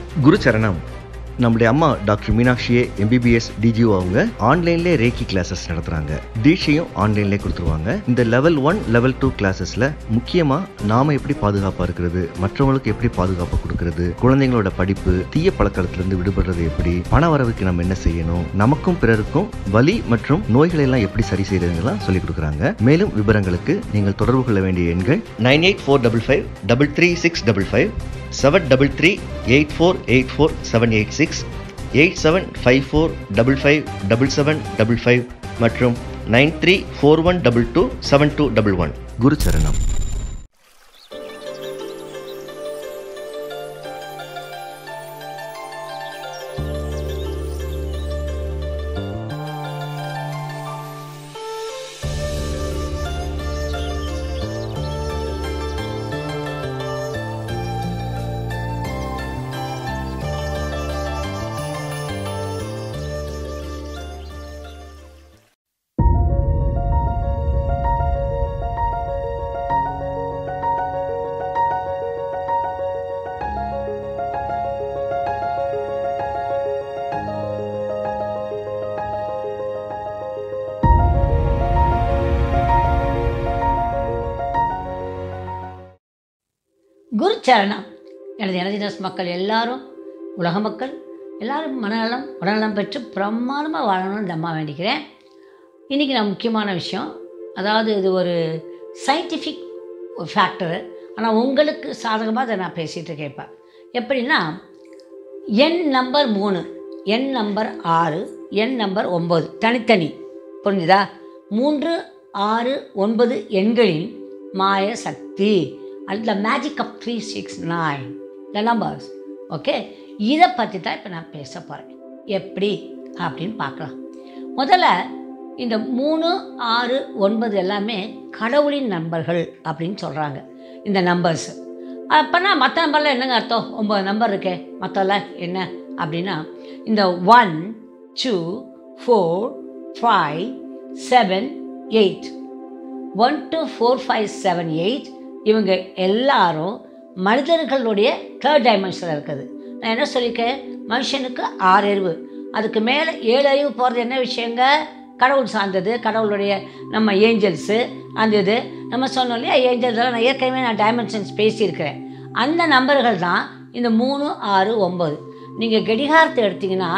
குரு சரணம். நம்முடைய அம்மா டாக்டர் மீனாட்சியே MBBS DGO அவங்க ஆன்லைன்லேயே ரேக்கி கிளாஸஸ் நடத்துகிறாங்க. தீட்சையும் ஆன்லைன்லேயே கொடுத்துருவாங்க. இந்த லெவல் 1 லெவல் 2 கிளாஸஸில் முக்கியமாக நாம் எப்படி பாதுகாப்பாக இருக்கிறது, மற்றவங்களுக்கு எப்படி பாதுகாப்பு கொடுக்கறது, குழந்தைங்களோட படிப்பு, தீய பழக்கத்திலிருந்து விடுபடுறது எப்படி, பண வரவுக்கு நம்ம என்ன செய்யணும், நமக்கும் பிறருக்கும் வலி மற்றும் நோய்களை எல்லாம் எப்படி சரி செய்யறதுலாம் சொல்லிக் கொடுக்குறாங்க. மேலும் விவரங்களுக்கு நீங்கள் தொடர்பு கொள்ள வேண்டிய எண்கள் 9845533655, 73384848786, 8754557755 மற்றும் 9341227211. குரு சரணம். குரு சரணம். எனது எனர்ஜினஸ் மக்கள் எல்லாரும், உலக மக்கள் எல்லாரும் மனநலம் உடல்நலம் பெற்று பிரமாதமாக வாழணும்னு இந்த அம்மா வேண்டிக்கிறேன். இன்றைக்கி நான் முக்கியமான விஷயம், அதாவது இது ஒரு சயின்டிஃபிக் ஃபேக்டரு, ஆனால் உங்களுக்கு சாதகமாக அதை நான் பேசிகிட்டு கேட்பேன். எப்படின்னா, எண் நம்பர் 3, எண் நம்பர் 6, எண் நம்பர் 9 தனித்தனி, புரிஞ்சுதா? 3, 6, 9 எண்களின் மாய சக்தி, the magic of 369 the numbers. Okay, இதை பற்றி தான் இப்போ நான் பேச போகிறேன். எப்படி அப்படின்னு பார்க்கலாம். முதல்ல இந்த 3, 6, 9 எல்லாமே கடவுளின் நம்பர்கள் அப்படின்னு சொல்கிறாங்க இந்த நம்பர்ஸ். அப்போனா மற்ற நம்பரில் என்னங்க அர்த்தம்? 9 நம்பர் இருக்கே, மற்றெல்லாம் என்ன அப்படின்னா, இந்த 1 2 4 5 7 8 1 2 4 5 7 8 இவங்க எல்லாரும் மனிதர்களுடைய 3rd டைமென்ஷனில் இருக்குது. நான் என்ன சொல்லியிருக்கேன், மனுஷனுக்கு 6 அறிவு, அதுக்கு மேலே 7 அறிவு போகிறது என்ன விஷயங்க? கடவுள் சார்ந்தது, கடவுளுடைய நம்ம ஏஞ்சல்ஸு, அந்த இது நம்ம சொன்னோம் இல்லையா, ஏஞ்சல்ஸெல்லாம் நான் ஏற்கனவே நான் டைமென்ஷன்ஸ் பேசியிருக்கிறேன். அந்த நம்பர்கள் தான் இந்த 3 6 9. நீங்கள் கடிகாரத்தை எடுத்திங்கன்னா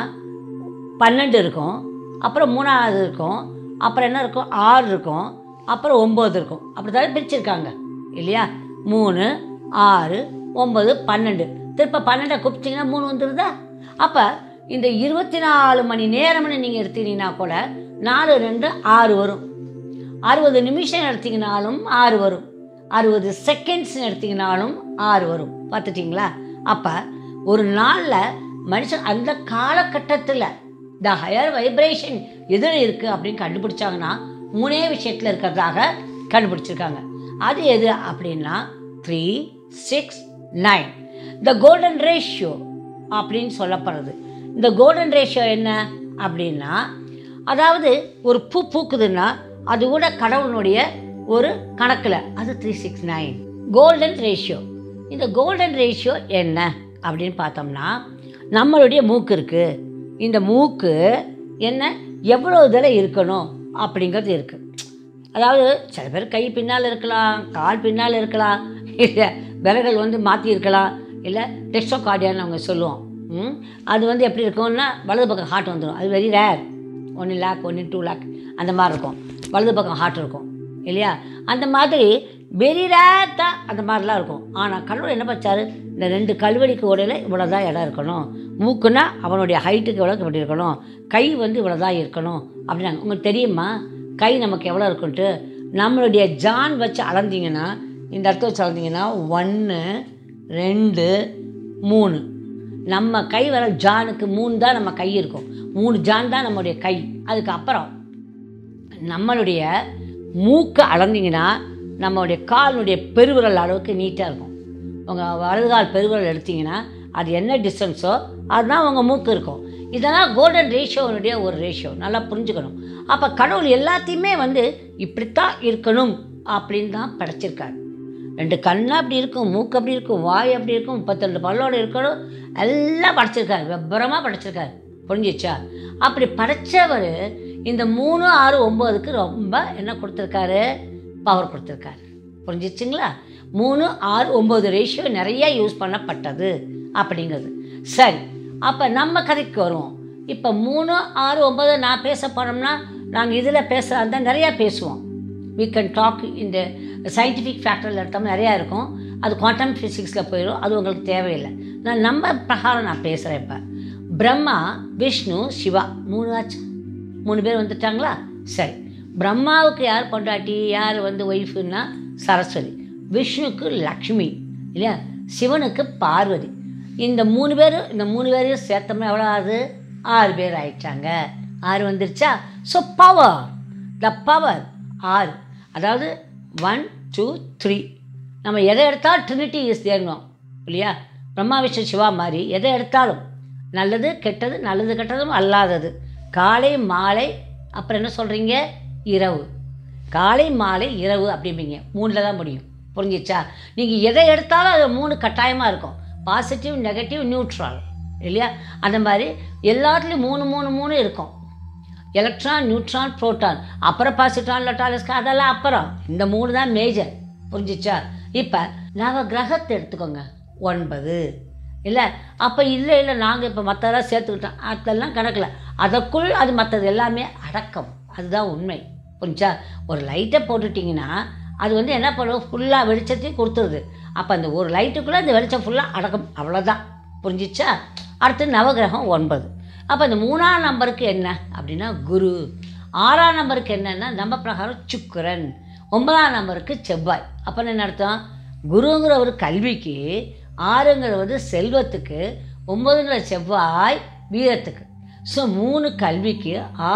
12 இருக்கும், அப்புறம் 3வது இருக்கும், அப்புறம் என்ன இருக்கும், 6 இருக்கும், அப்புறம் 9 இருக்கும். அப்படி தான் பிரிச்சுருக்காங்க இல்லையா? 3 6 9 12. திருப்ப 12 கூப்பிட்டிங்கன்னா 3 வந்துடுதா? அப்போ இந்த 24 மணி நேரம்னு நீங்கள் எடுத்தீங்கன்னா கூட 4 2 6 வரும். 60 நிமிஷம் எடுத்திங்கனாலும் 6 வரும். 60 செகண்ட்ஸ் எடுத்திங்கனாலும் 6 வரும். பார்த்துட்டிங்களா? அப்போ ஒரு நாளில் மனுஷன் அந்த காலகட்டத்தில் த ஹையர் வைப்ரேஷன் எதில் இருக்குது அப்படின்னு கண்டுபிடிச்சாங்கன்னா 3 விஷயத்தில் இருக்கிறதாக கண்டுபிடிச்சிருக்காங்க. அது எது அப்படின்னா 3 6 9 த கோல்டன் ரேஷியோ அப்படின்னு சொல்லப்படுறது. இந்த கோல்டன் ரேஷியோ என்ன அப்படின்னா, அதாவது ஒரு பூ பூக்குதுன்னா அது கூட கடவுளுடைய ஒரு கணக்கில் அது 369 கோல்டன் ரேஷியோ. இந்த கோல்டன் ரேஷியோ என்ன அப்படின்னு பார்த்தோம்னா, நம்மளுடைய மூக்கு இருக்குது, இந்த மூக்கு என்ன எவ்வளோ இதில் இருக்கணும் அப்படிங்கிறது இருக்குது. அதாவது சில பேர் கை பின்னால் இருக்கலாம், கால் பின்னால் இருக்கலாம், இல்லை விரல்கள் மாற்றி இருக்கலாம், இல்லை டெஸ்டோகார்டியான்னு அவங்க சொல்லுவோம். அது எப்படி இருக்கும்னா வலது பக்கம் ஹார்ட் வந்துடும். அது வெரி ரேர், 1 lakh 1 2 lakh அந்த மாதிரி இருக்கும், வலது பக்கம் ஹார்ட் இருக்கும் இல்லையா? அந்த மாதிரி வெரி ரேர் தான் அந்த மாதிரிலாம் இருக்கும். ஆனால் கடவுள் என்ன பச்சார், இந்த 2 கல்வெடிக்கு உடையில் இவ்வளோ தான் இடம் இருக்கணும், மூக்குன்னா அவனுடைய ஹைட்டுக்கு எவ்வளோ இப்படி இருக்கணும், கை இவ்வளோ தான் இருக்கணும் அப்படின்னாங்க. உங்களுக்கு தெரியுமா கை நமக்கு எவ்வளோ இருக்குன்ட்டு? நம்மளுடைய ஜான் வச்சு அளந்தீங்கன்னா, இந்த இடத்த வச்சு அளந்தீங்கன்னா 1 2 3 நம்ம கை வர ஜானுக்கு 3 தான் நம்ம கை இருக்கும், 3 ஜான் தான் நம்மளுடைய கை. அதுக்கப்புறம் நம்மளுடைய மூக்கை அளந்தீங்கன்னா நம்மளுடைய காலினுடைய பெருவிரல் அளவுக்கு நீட்டாக இருக்கும். உங்கள் வலதுகால் பெருவிரல் எடுத்திங்கன்னா அது என்ன டிஸ்டன்ஸோ அதுதான் உங்கள் மூக்கு இருக்கும். இதெல்லாம் கோல்டன் ரேஷியோனுடைய ஒரு ரேஷியோ, நல்லா புரிஞ்சுக்கணும். அப்போ கடவுள் எல்லாத்தையுமே இப்படித்தான் இருக்கணும் அப்படின்னு தான் படைச்சிருக்காரு. 2 கண்ணு அப்படி இருக்கும், மூக்கு அப்படி இருக்கும், வாய் அப்படி இருக்கும், 32 பல்லோடு இருக்கணும், எல்லாம் படைச்சிருக்காரு, விபரமாக படைச்சிருக்காரு. புரிஞ்சிச்சா? அப்படி படைச்சவர் இந்த 3, 6, 9க்கு ரொம்ப என்ன கொடுத்துருக்காரு? பவர் கொடுத்துருக்காரு. புரிஞ்சிச்சுங்களா? 3, 6, 9 ரேஷியோ நிறைய யூஸ் பண்ணப்பட்டது அப்படிங்கிறது. சரி, அப்போ நம்ம கதைக்கு வருவோம். இப்போ 3, 6, 9 நான் பேச போனோம்னா நாங்கள் இதில் பேசுகிறா இருந்தால் நிறையா பேசுவோம். we can talk இந்த சயின்டிஃபிக் ஃபேக்டரில் எடுத்தோம்னா நிறையா இருக்கும். அது குவாண்டம் ஃபிசிக்ஸில் போயிடும், அது உங்களுக்கு தேவையில்லை. நம்ம பிரகாரம் நான் பேசுகிறேன். இப்போ பிரம்மா, விஷ்ணு, சிவா 3 ஆச்சு. 3 பேர் வந்துட்டாங்களா? சரி, பிரம்மாவுக்கு யார் பொண்டாட்டி, யார் ஒய்ஃபுன்னா சரஸ்வதி, விஷ்ணுக்கு லக்ஷ்மி இல்லையா, சிவனுக்கு பார்வதி. இந்த 3 பேரையும் சேர்த்தோம்னா எவ்வளோ ஆகுது? 6 பேர் ஆயிட்டாங்க. 6 வந்துருச்சா? So power, the power 6. அதாவது 1, 2, 3. நம்ம எதை எடுத்தாலும் ட்ரினிட்டி இஸ் தேர்னோம் இல்லையா? பிரம்மா விஷ்ணு சிவா மாதிரி எதை எடுத்தாலும் நல்லது கெட்டது, நல்லது கெட்டதும் அல்லாதது, காலை மாலை, அப்புறம் என்ன சொல்கிறீங்க, இரவு. காலை மாலை இரவு அப்படிம்பீங்க. 3ல் தான் முடியும். புரிஞ்சிச்சா? நீங்கள் எதை எடுத்தாலும் அது 3 கட்டாயமாக இருக்கும். பாசிட்டிவ், நெகட்டிவ், நியூட்ரல் இல்லையா? அந்த மாதிரி எல்லாத்துலேயும் 3 இருக்கும். எலக்ட்ரான், நியூட்ரான், ப்ரோட்டான், அப்புறம் பாசிட்ரான், லெட்டாலிஸ்கா, அதெல்லாம் அப்புறம். இந்த 3 தான் மேஜர். புரிஞ்சிச்சா? இப்போ நவகிரகத்தை எடுத்துக்கோங்க, 9 இல்லை. அப்போ இல்லை நாங்கள் இப்போ மற்றதெல்லாம் சேர்த்துக்கிட்டோம், அதெல்லாம் கணக்கில். அதற்குள் அது மற்றது எல்லாமே அடக்கம். அதுதான் உண்மை. புரிஞ்சா? ஒரு லைட்டை போட்டுட்டிங்கன்னா அது என்ன பண்ணும், ஃபுல்லாக வெளிச்சத்தையும் கொடுத்துருது. அப்போ அந்த ஒரு லைட்டுக்குள்ளே அந்த வெளிச்சம் ஃபுல்லாக அடக்கம். அவ்வளோதான். புரிஞ்சிச்சா? அடுத்து நவகிரகம் 9. அப்போ இந்த 3ஆம் நம்பருக்கு என்ன அப்படின்னா குரு. 6ஆம் நம்பருக்கு என்னென்னா நம்ம பிரகாரம் சுக்கிரன். 9ஆம் நம்பருக்கு செவ்வாய். அப்போ என்ன அர்த்தம்? குருங்கிற ஒரு கல்விக்கு, 6ங்கிறது செல்வத்துக்கு, 9ங்கிற செவ்வாய் வீரத்துக்கு. ஸோ 3 கல்விக்கு,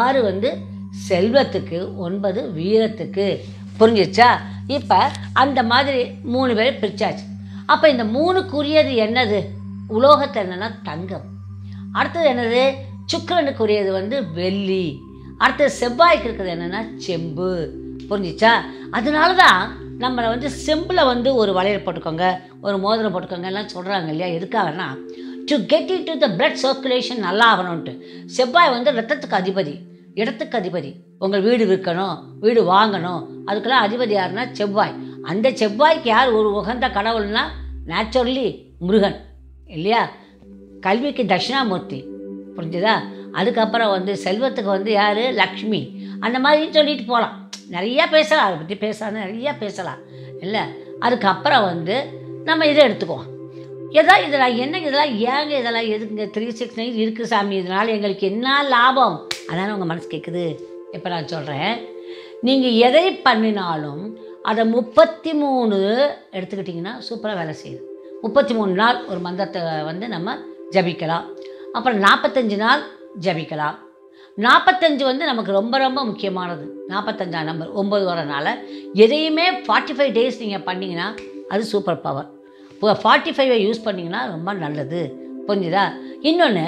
6 செல்வத்துக்கு, 9 வீரத்துக்கு. புரிஞ்சிச்சா? இப்போ அந்த மாதிரி 3 பேரை பிரிச்சாச்சு. அப்போ இந்த 3க்குரியது என்னது? உலோகத்தில் என்னென்னா தங்கம். அடுத்தது என்னது? சுக்கிரனுக்குரியது வெள்ளி. அடுத்தது செவ்வாய்க்கு இருக்கிறது என்னென்னா செம்பு. புரிஞ்சிச்சா? அதனால தான் நம்மளை செம்பில் ஒரு வளையல் போட்டுக்கோங்க, ஒரு மோதிரம் போட்டுக்கோங்க எல்லாம் சொல்கிறாங்க இல்லையா? எதுக்காகனா to get in to the blood circulation நல்லா ஆகணும்ன்ட்டு. செவ்வாய் ரத்தத்துக்கு அதிபதி, இடத்துக்கு அதிபதி. உங்கள் வீடு விற்கணும், வீடு வாங்கணும், அதுக்கெல்லாம் அதிபதி யாருன்னா செவ்வாய். அந்த செவ்வாய்க்கு யார் ஒரு உகந்த கடவுள்னா நேச்சுரலி முருகன் இல்லையா? கல்விக்கு தட்சிணாமூர்த்தி. புரிஞ்சுதா? அதுக்கப்புறம் செல்வத்துக்கு யார்? லக்ஷ்மி. அந்த மாதிரி சொல்லிட்டு போகலாம். நிறையா பேசலாம், அதை பற்றி பேசாமல் நிறையா பேசலாம் இல்லை. அதுக்கப்புறம் நம்ம இதை எடுத்துக்குவோம். இதெல்லாம் என்ன, இதெல்லாம் ஏங்க, இதெல்லாம் எதுக்குங்க 369 இருக்குது சாமி, இதனால் எங்களுக்கு என்ன லாபம்? அதனால் உங்கள் மனசு கேட்குது. இப்போ நான் சொல்கிறேன், நீங்கள் எதை பண்ணினாலும் அதை 33 எடுத்துக்கிட்டிங்கன்னா சூப்பராக வேலை செய்யுது. 33 நாள் ஒரு மந்திரத்தை நம்ம ஜபிக்கலாம். அப்புறம் 45 நாள் ஜபிக்கலாம். 45 நமக்கு ரொம்ப ரொம்ப முக்கியமானது. 45ஆம் நம்பர் 9 வரனால எதையுமே 45 டேஸ் நீங்கள் பண்ணிங்கன்னா அது சூப்பர் பவர். இப்போ 45 யூஸ் பண்ணிங்கன்னா ரொம்ப நல்லது. புரிஞ்சுதா? இன்னொன்று,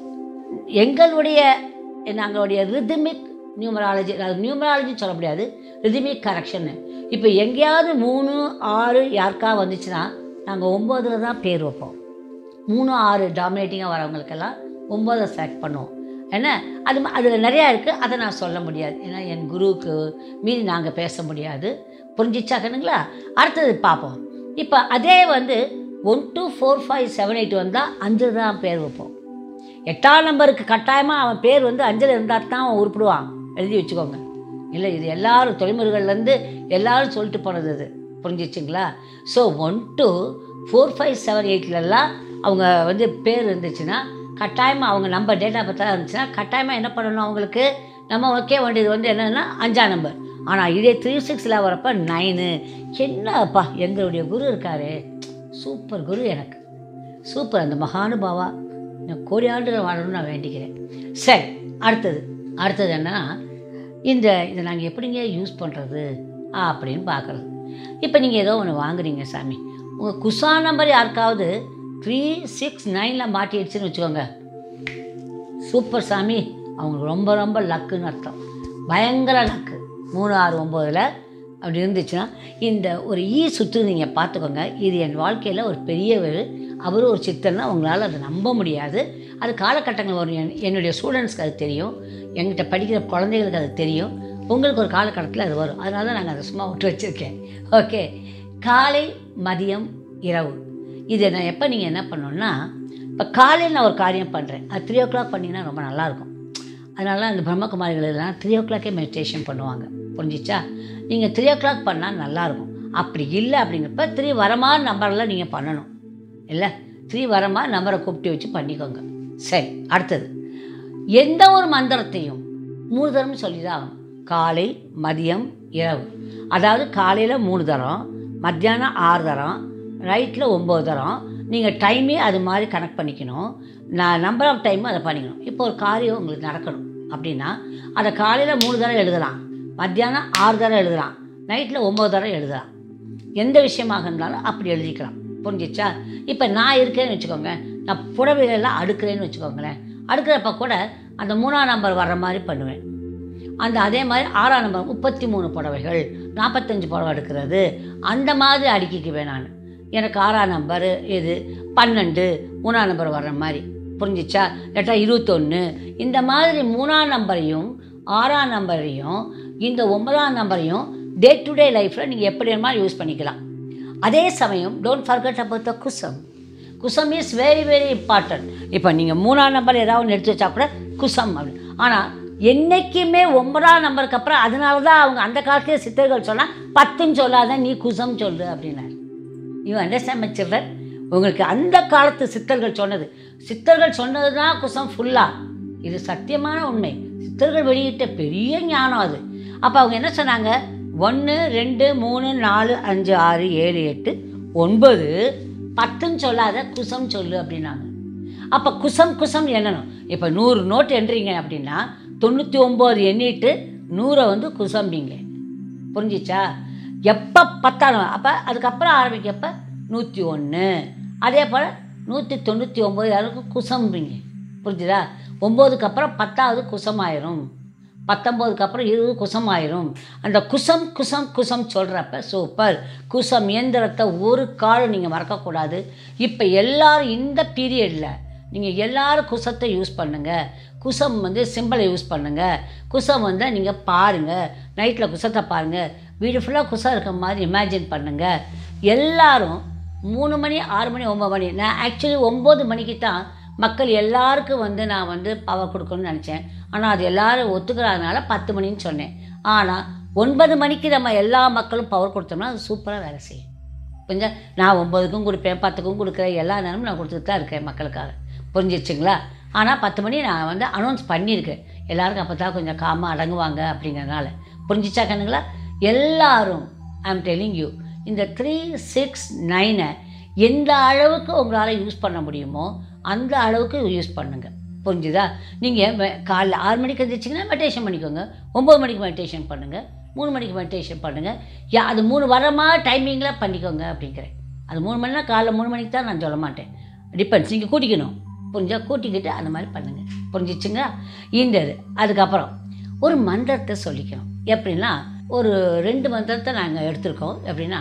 நாங்களுடைய ரிதமிக் நியூமராலஜி, அது நியூமராலஜின்னு சொல்ல முடியாது, ரிதமிக் கரெக்ஷன்னு. இப்போ எங்கேயாவது 3, 6 யாருக்கா வந்துச்சுன்னா நாங்கள் 9ல் தான் பேர் வைப்போம். 3, 6 டாமினேட்டிங்காக வரவங்களுக்கெல்லாம் 9 செலக்ட் பண்ணுவோம். ஏன்னா அதில் நிறையா இருக்குது, அதை நான் சொல்ல முடியாது. ஏன்னா என் குருவுக்கு மீறி நாங்கள் பேச முடியாது. புரிஞ்சிச்சாக்கணுங்களா? அடுத்தது பார்ப்போம். இப்போ அதே 1, 2, 4, 5, 7, 8 வந்தால் 5 தான் பேர் வைப்போம். 8ஆம் நம்பருக்கு கட்டாயமாக அவன் பேர் 5ல் இருந்தால் தான் அவன் உருப்பிடுவான். எழுதி வச்சுக்கோங்க. இல்லை, இது எல்லோரும் தொழில்முறைகள்லேருந்து எல்லோரும் சொல்லிட்டு போனது இது. புரிஞ்சிச்சுங்களா? ஸோ 1, 2, 4, 5, 7, 8லலாம் அவங்க பேர் இருந்துச்சுன்னா கட்டாயமாக, அவங்க நம்பர் டேட் ஆஃப் பர்த்தாக இருந்துச்சுன்னா கட்டாயமாக என்ன பண்ணணும், அவங்களுக்கு நம்ம வைக்க வேண்டியது என்னென்னா 5ஆம் நம்பர். ஆனால் இதே 36ல் வரப்போ 9. என்னப்பா எங்களுடைய குரு இருக்காரு, சூப்பர் குரு, எனக்கு சூப்பர். அந்த மகானுபாவா நான் கோடி ஆண்டுகள் வாழணும்னு நான் வேண்டிக்கிறேன். சரி, அடுத்தது என்னன்னா, இதை நாங்கள் எப்படிங்க யூஸ் பண்ணுறது அப்படின்னு பார்க்குறது. இப்போ நீங்கள் ஏதோ ஒன்று வாங்குறீங்க சாமி, உங்கள் குசா நம்பர் யாருக்காவது 3, 6, 9ல் மாட்டிடுச்சுன்னு வச்சுக்கோங்க, சூப்பர் சாமி, அவங்களுக்கு ரொம்ப ரொம்ப லக்குன்னு அர்த்தம். பயங்கர லக்கு. 3, 6, 9ல் அப்படி இருந்துச்சுன்னா இந்த ஒரு சுற்று நீங்கள் பார்த்துக்கோங்க. இது என் வாழ்க்கையில் ஒரு பெரியவர், அவரும் ஒரு சித்தர்னா உங்களால் அதை நம்ப முடியாது. அது காலகட்டங்கள் வரும். என்னுடைய ஸ்டூடெண்ட்ஸ்க்கு அது தெரியும், எங்கிட்ட படிக்கிற குழந்தைகளுக்கு அது தெரியும், உங்களுக்கு ஒரு காலகட்டத்தில் அது வரும். அதனால தான் நாங்கள் அதை சும்மா விட்டு வச்சுருக்கேன். ஓகே, காலை, மதியம், இரவு. இதை நான் எப்போ நீங்கள் என்ன பண்ணணுன்னா, இப்போ காலையில் நான் ஒரு காரியம் பண்ணுறேன், அது 3 o'clock பண்ணிங்கன்னா ரொம்ப நல்லாயிருக்கும். அதனால அந்த பிரம்மகுமாரிகள் எல்லாம் 3 o'clock மெடிடேஷன் பண்ணுவாங்க. புரிஞ்சிச்சா? நீங்கள் 3 o'clock பண்ணால் நல்லாயிருக்கும். அப்படி இல்லை அப்படிங்கிறப்ப 3 வரமான நம்பரில் நீங்கள் பண்ணணும். இல்லை 3 வரமா நம்பரை கூப்பிட்டு வச்சு பண்ணிக்கோங்க. சரி, அடுத்தது எந்த ஒரு மந்திரத்தையும் 3 தரம் சொல்லி தான் ஆகணும். காலை, மதியம், இரவு. அதாவது காலையில் 3 தரம், மத்தியானம் 6 தரம், நைட்டில் 9 தரம். நீங்கள் டைமே அது மாதிரி கனெக்ட் பண்ணிக்கணும். நம்பர் ஆஃப் டைமும் அதை பண்ணிக்கணும். இப்போ ஒரு காரியம் உங்களுக்கு நடக்கணும் அப்படின்னா அதை காலையில் 3 தரம் எழுதலாம், மத்தியானம் 6 தரம் எழுதலாம், நைட்டில் 9 தரம் எழுதலாம். எந்த விஷயமாக இருந்தாலும் அப்படி எழுதிக்கலாம். புரிஞ்சிச்சா? இப்போ நான் இருக்கேன்னு வச்சுக்கோங்க, நான் புடவைகளெல்லாம் அடுக்கிறேன்னு வச்சுக்கோங்களேன். அடுக்கிறப்ப கூட அந்த 3ஆம் நம்பர் வர்ற மாதிரி பண்ணுவேன். அதே மாதிரி 6ஆம் நம்பர் 33 புடவைகள், 45 புடவை அடுக்கிறது, அந்த மாதிரி அடுக்கிக்குவேன் நான். எனக்கு 6ஆம் நம்பர் இது 12, 3ஆம் நம்பர் வர்ற மாதிரி. புரிஞ்சிச்சா? இல்லாட்டா 21. இந்த மாதிரி 3ஆம் நம்பரையும் 6ஆம் நம்பரையும் இந்த 9ஆம் நம்பரையும் டே டு டே லைஃப்பில் நீங்கள் எப்படி வேணுமாலும் யூஸ் பண்ணிக்கலாம். அதே சமயம் டோன்ட் ஃபர்கெட் அபவுட் த குசம். குசம் இஸ் வெரி வெரி இம்பார்ட்டன்ட். இப்போ நீங்கள் 3ஆம் நம்பர் ஏதாவது ஒன்று எடுத்து வச்சா கூட குசம் அப்படின்னு. ஆனால் என்றைக்குமே 9ஆம் நம்பருக்கு அப்புறம், அதனால தான் அவங்க அந்த காலத்திலே சித்தர்கள் சொன்னால் 10ன்னு சொல்லாத, நீ குசம் சொல்லு அப்படின்னாரு. You understand my children? உங்களுக்கு அந்த காலத்து சித்தர்கள் சொன்னது தான் குசம் ஃபுல்லாக. இது சத்தியமான உண்மை. சித்தர்கள் வெளியிட்ட பெரிய ஞானம் அது. அப்போ அவங்க என்ன சொன்னாங்க? 1 2 3 4 5 6 7 8 9 10ன்னு சொல்லாத, குசம் சொல்லு அப்படின்னாங்க. அப்போ குசம் எண்ணணும். இப்போ 100 நோட்டு எண்றீங்க அப்படின்னா 99 எண்ணிட்டு 100 குசம்பிங்க. புரிஞ்சிச்சா? எப்போ 10 அப்போ அதுக்கப்புறம் ஆரம்பிக்கப்போ 101, அதே போல் 199 யாருக்கும் குசம்பிங்க. புரிஞ்சுதா? 9க்கு அப்புறம் 10வது குசமாயிரும், 19க்கு அப்புறம் 20 குசமாயிரும். அந்த குசம் சொல்கிறப்ப சூப்பர். குசம் இயந்திரத்தை ஒரு காலம் நீங்கள் மறக்கக்கூடாது. இப்போ எல்லோரும் இந்த பீரியடில் நீங்கள் எல்லோரும் குசத்தை யூஸ் பண்ணுங்கள். குசம் சிம்பிளை யூஸ் பண்ணுங்கள். குசம் நீங்கள் பாருங்கள், நைட்டில் குசத்தை பாருங்கள், வீடு ஃபுல்லாக குசம் இருக்க மாதிரி இமேஜின் பண்ணுங்கள். எல்லோரும் 3 மணி 6 மணி 9 மணி, நான் ஆக்சுவலி 9 மணிக்கு தான் மக்கள் எல்லாருக்கும் நான் பவர் கொடுக்கணும்னு நினச்சேன். ஆனால் அது எல்லோரும் ஒத்துக்கிறதுனால 10 மணின்னு சொன்னேன். ஆனால் 9 மணிக்கு நம்ம எல்லா மக்களும் பவர் கொடுத்தோம்னா அது சூப்பராக வேலை செய்யும். கொஞ்சம் நான் 9க்கும் கொடுப்பேன், 10க்கும் கொடுக்குறேன், எல்லா நேரமும் நான் கொடுத்துட்டு தான் இருக்கேன் மக்களுக்காக. புரிஞ்சிச்சுங்களா? ஆனால் 10 மணி நான் அனௌன்ஸ் பண்ணியிருக்கேன். எல்லாருக்கும் அப்போ தான் கொஞ்சம் காமாக அடங்குவாங்க அப்படிங்கிறதுனால. புரிஞ்சிச்சா கண்ணுங்களா? எல்லாரும் ஐ எம் டெல்லிங் யூ, இந்த 3 6 9 எந்த அளவுக்கு உங்களால் யூஸ் பண்ண முடியுமோ அந்த அளவுக்கு யூஸ் பண்ணுங்கள். புரிஞ்சுதா? நீங்கள் காலைல 6 மணிக்கு எழுந்திரிச்சிங்கன்னா மெடிடேஷன் பண்ணிக்கோங்க, 9 மணிக்கு மெடிடேஷன் பண்ணுங்கள், 3 மணிக்கு மெடிடேஷன் பண்ணுங்கள். அது 3 வரமா டைமிங்கில் பண்ணிக்கோங்க அப்படிங்கிறேன். அது 3 மணினா காலைல 3 மணிக்கு தான் நான் சொல்ல மாட்டேன். டிபெண்ட்ஸ், நீங்கள் கூட்டிக்கணும். புரிஞ்சா? கூட்டிக்கிட்டு அந்த மாதிரி பண்ணுங்கள். புரிஞ்சிச்சுங்களா? இந்த அதுக்கப்புறம் ஒரு மந்திரத்தை சொல்லிக்கணும். எப்படின்னா ஒரு 2 மந்திரத்தை நாங்கள் எடுத்திருக்கோம். எப்படின்னா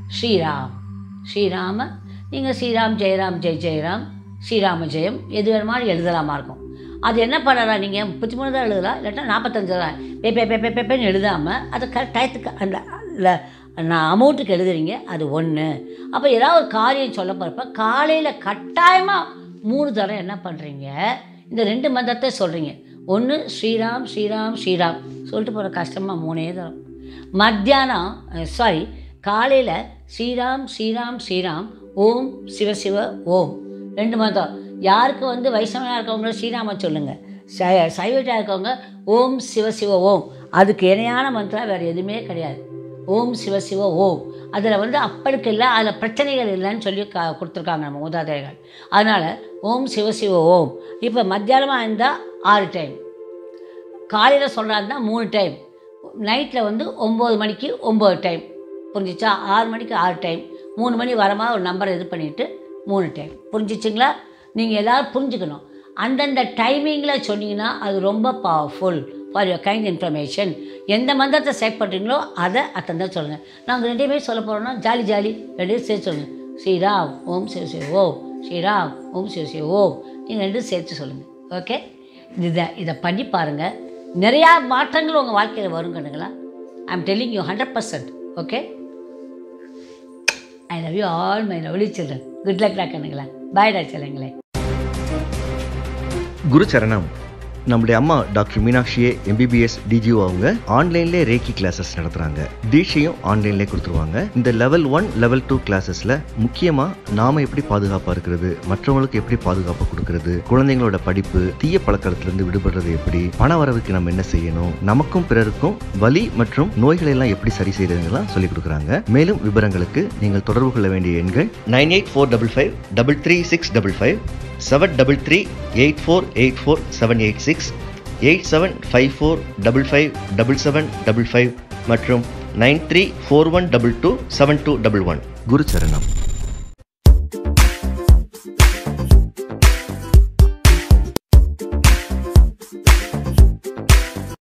ஸ்ரீராம, நீங்கள் ஸ்ரீராம் ஜெயராம் ஜெய் ஜெயராம், ஸ்ரீராம ஜெயம் எது வேணுமாலும் எழுதலாமா இருக்கும். அது என்ன பண்ணலாம், நீங்கள் 33 தான் எழுதலாம், இல்லாட்டா 45 தான். பேப்பேன்னு எழுதாமல் அதை டயத்துக்கு அந்த அமௌண்ட்டுக்கு எழுதுறீங்க, அது 1. அப்போ ஏதாவது ஒரு காரியம் சொல்ல போகிறப்ப காலையில் கட்டாயமாக 3 தடவை என்ன பண்ணுறீங்க, இந்த 2 மந்திரத்தை சொல்கிறீங்க. 1 ஸ்ரீராம் ஸ்ரீராம் ஸ்ரீராம் சொல்லிட்டு போகிற கஷ்டமாக 3 தரம். மத்தியானம் காலையில் ஸ்ரீராம் ஸ்ரீராம் ஸ்ரீராம் ஓம் சிவசிவ ஓம் 2 மந்திரம். யாருக்கு வைஷ்ணவனாக இருக்கவங்கள ஸ்ரீராம சொல்லுங்கள், சைவட்டாக இருக்கவங்க ஓம் சிவசிவ ஓம். அதுக்கு இணையான மந்திரம் வேறு எதுவுமே கிடையாது. ஓம் சிவசிவ ஓம். அதில் அப்பளுக்கு இல்லை, அதில் பிரச்சனைகள் இல்லைன்னு சொல்லி கொடுத்துருக்காங்க நம்ம மூதாதையர்கள். அதனால் ஓம் சிவசிவ ஓம். இப்போ மத்தியானமாக இருந்தால் 6 டைம், காலையில் சொல்கிறாருந்தா 3 டைம், நைட்டில் 9 மணிக்கு 9 டைம். புரிஞ்சிச்சா? 6 மணிக்கு 6 டைம், 3 மணி வரமா ஒரு நம்பரை இது பண்ணிவிட்டு 3 டைம். புரிஞ்சிச்சிங்களா? நீங்கள் எல்லோரும் புரிஞ்சுக்கணும். அந்தந்த டைமிங்கில் சொன்னீங்கன்னா அது ரொம்ப powerful. For your kind information. எந்த மந்திரத்தை செலக்ட் பண்ணுறீங்களோ அதை அத்தனை சொல்லுங்கள். நாங்கள் 2 பேர் சொல்ல போகிறோம்னா ஜாலி 2 சேர்த்து சொல்லுங்கள். ஸ்ரீராம் ஓம் சிவ சிவ ஓம், ஸ்ரீராம் ஓம் சிவ சிவ ஓம். நீங்கள் 2 சேர்த்து சொல்லுங்கள். ஓகே, இதை பண்ணி பாருங்கள். நிறையா மாற்றங்கள் உங்கள் வாழ்க்கையில் வரும் கண்ணுங்களா. I am telling you 100%. Okay, I love you all my lovely children. Good luck கண்ணுங்களா. பாய்டா செல்லுங்களே. குரு சரணம். நம்முடைய அம்மா டாக்டர் மீனாட்சியே MBBS DGO அவங்க ஆன்லைன்லேயே ரேக்கி கிளாஸஸ் நடத்துகிறாங்க. தீட்சையும் ஆன்லைன்லேயே கொடுத்துருவாங்க. இந்த லெவல் 1 லெவல் 2 கிளாஸஸில் முக்கியமாக நாம் எப்படி பாதுகாப்பாக இருக்கிறது, மற்றவங்களுக்கு எப்படி பாதுகாப்பாக கொடுக்கறது, குழந்தைங்களோட படிப்பு, தீய பழக்கத்திலிருந்து விடுபடுறது எப்படி, பண வரவுக்கு நம்ம என்ன செய்யணும், நமக்கும் பிறருக்கும் வலி மற்றும் நோய்களை எல்லாம் எப்படி சரி செய்யறதுலாம் சொல்லிக் கொடுக்குறாங்க. மேலும் விவரங்களுக்கு நீங்கள் தொடர்பு கொள்ள வேண்டிய எண்கள் 9845 33655, 733-8484-786, 8754-55-7755 மற்றும் 934122-7211. குரு சரணம்.